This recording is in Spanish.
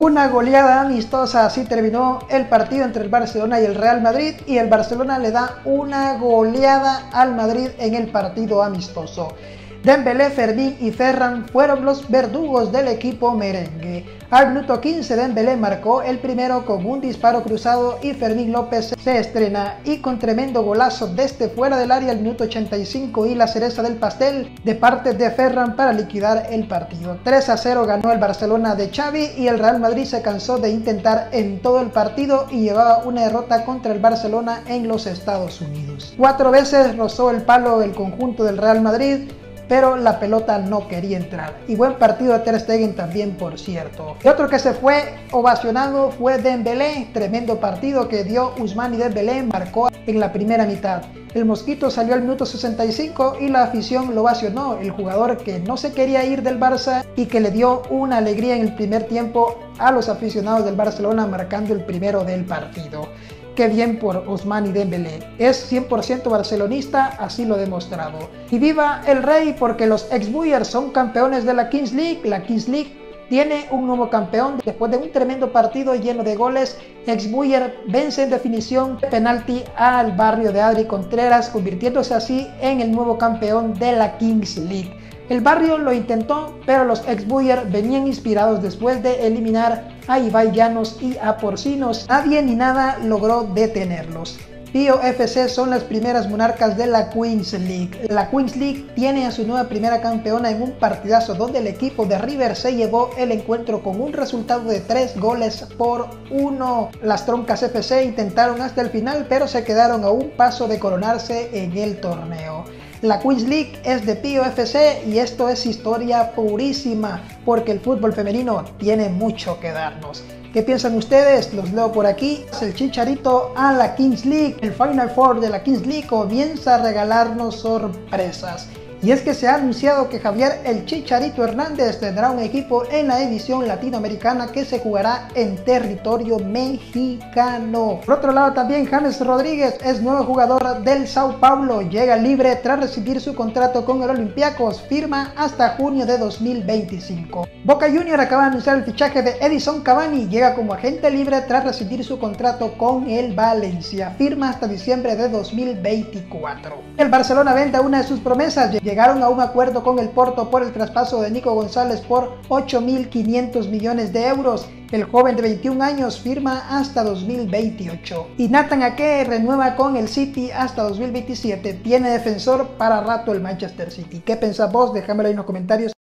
Una goleada amistosa, así terminó el partido entre el Barcelona y el Real Madrid, y el Barcelona le da una goleada al Madrid en el partido amistoso. Dembélé, Fermín y Ferran fueron los verdugos del equipo merengue. Al minuto 15 Dembélé marcó el primero con un disparo cruzado y Fermín López se estrena y con tremendo golazo desde fuera del área al minuto 85, y la cereza del pastel de parte de Ferran para liquidar el partido. 3-0 ganó el Barcelona de Xavi, y el Real Madrid se cansó de intentar en todo el partido y llevaba una derrota contra el Barcelona en los Estados Unidos. 4 veces rozó el palo el conjunto del Real Madrid, pero la pelota no quería entrar. Y buen partido de Ter Stegen también, por cierto. Y otro que se fue ovacionado fue Dembélé. Tremendo partido que dio Ousmane Dembélé, marcó en la primera mitad. El Mosquito salió al minuto 65 y la afición lo ovacionó. El jugador que no se quería ir del Barça y que le dio una alegría en el primer tiempo a los aficionados del Barcelona, marcando el primero del partido. Qué bien por Ousmane Dembélé, es 100% barcelonista, así lo demostrado. Y viva el Rey, porque los ex-Boyers son campeones de la Kings League. La Kings League tiene un nuevo campeón después de un tremendo partido lleno de goles. Ex-Boyer vence en definición de penalti al barrio de Adri Contreras, convirtiéndose así en el nuevo campeón de la Kings League. El barrio lo intentó, pero los ex-Boyer venían inspirados después de eliminar a Ibai Llanos y a Porcinos. Nadie ni nada logró detenerlos. Pío FC son las primeras monarcas de la Queens League. La Queens League tiene a su nueva primera campeona en un partidazo donde el equipo de River se llevó el encuentro con un resultado de 3-1. Las Troncas FC intentaron hasta el final, pero se quedaron a un paso de coronarse en el torneo. La Queens League es de Pío FC y esto es historia purísima, porque el fútbol femenino tiene mucho que darnos. ¿Qué piensan ustedes? Los leo por aquí. El Chicharito a la Kings League. El Final Four de la Kings League comienza a regalarnos sorpresas. Y es que se ha anunciado que Javier el Chicharito Hernández tendrá un equipo en la edición latinoamericana que se jugará en territorio mexicano. Por otro lado, también James Rodríguez es nuevo jugador del Sao Paulo. Llega libre tras recibir su contrato con el Olympiacos. Firma hasta junio de 2025. Boca Juniors acaba de anunciar el fichaje de Edison Cavani. Llega como agente libre tras recibir su contrato con el Valencia. Firma hasta diciembre de 2024. El Barcelona vende a una de sus promesas. Llegaron a un acuerdo con el Porto por el traspaso de Nico González por 8.500 millones de euros. El joven de 21 años firma hasta 2028. Y Nathan Ake renueva con el City hasta 2027. Tiene defensor para rato el Manchester City. ¿Qué pensás vos? Déjamelo ahí en los comentarios.